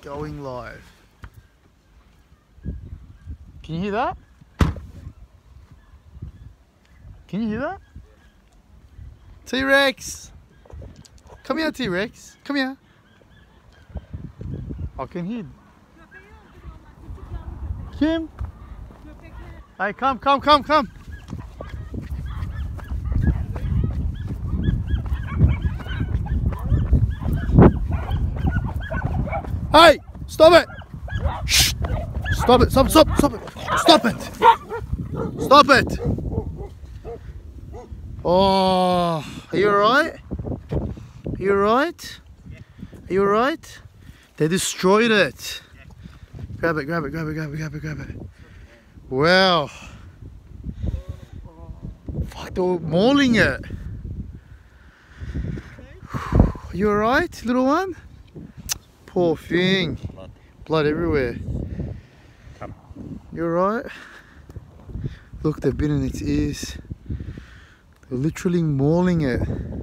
going live. Can you hear that? Can you hear that? T-Rex! Come here, T-Rex. Come here. I can hear. Kim! Hey, come. Hey! Stop it! Shh! Stop it! Stop it! Stop it! Oh, are you alright? Are you alright? Are you alright? They destroyed it. Grab it. Wow. Fuck, they were mauling it. Are you alright, little one? Poor thing. Blood everywhere. Come. You alright? Look, they've been in its ears. They're literally mauling it.